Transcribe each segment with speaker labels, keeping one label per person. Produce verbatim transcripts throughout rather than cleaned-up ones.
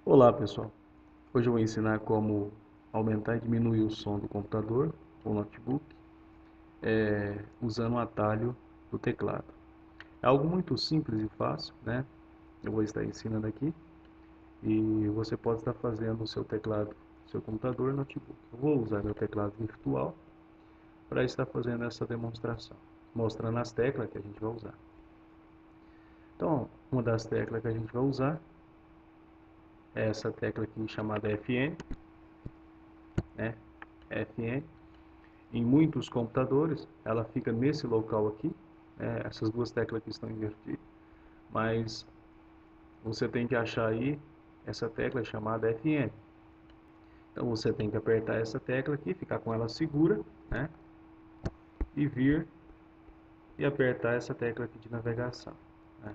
Speaker 1: Olá pessoal, hoje eu vou ensinar como aumentar e diminuir o som do computador ou notebook é, usando o atalho do teclado. É algo muito simples e fácil, né? Eu vou estar ensinando aqui e você pode estar fazendo o seu teclado, seu computador ou notebook. Eu vou usar meu teclado virtual para estar fazendo essa demonstração, mostrando as teclas que a gente vai usar. Então, uma das teclas que a gente vai usar é essa tecla aqui chamada F N, né? F N. Em muitos computadores, ela fica nesse local aqui, né? Essas duas teclas aqui estão invertidas, mas você tem que achar aí essa tecla chamada F N. Então você tem que apertar essa tecla aqui, ficar com ela segura, né? E vir e apertar essa tecla aqui de navegação, né?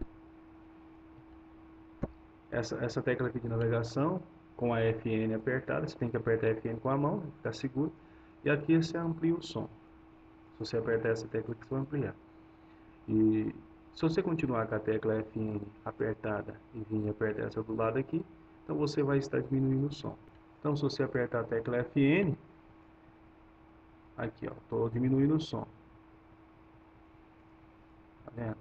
Speaker 1: Essa, essa tecla aqui de navegação, com a F N apertada, você tem que apertar a F N com a mão, ficar seguro, e aqui você amplia o som. Se você apertar essa tecla aqui, você vai ampliar. E se você continuar com a tecla F N apertada e vir apertar essa do lado aqui, então você vai estar diminuindo o som. Então se você apertar a tecla F N, aqui ó, estou diminuindo o som. Tá vendo?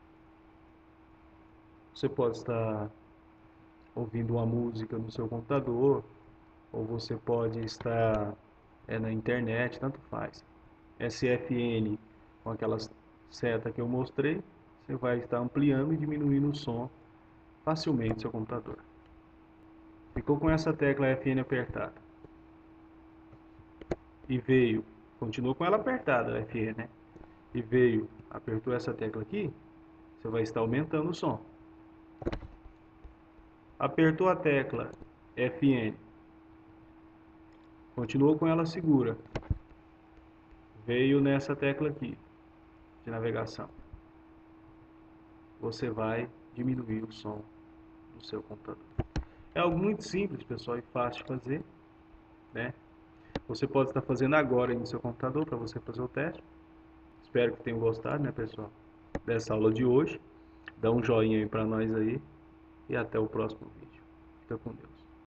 Speaker 1: Você pode estar ouvindo uma música no seu computador, ou você pode estar é, na internet, tanto faz. Esse F N com aquelas setas que eu mostrei, você vai estar ampliando e diminuindo o som facilmente no seu computador. Ficou com essa tecla F N apertada. E veio, continuou com ela apertada, F N, né? E veio, apertou essa tecla aqui, você vai estar aumentando o som. Apertou a tecla F N, continuou com ela segura. Veio nessa tecla aqui, de navegação. Você vai diminuir o som do seu computador. É algo muito simples, pessoal, e fácil de fazer, né? Você pode estar fazendo agora no seu computador para você fazer o teste. Espero que tenham gostado, né, pessoal, dessa aula de hoje. Dá um joinha aí para nós aí e até o próximo vídeo. Fica com Deus.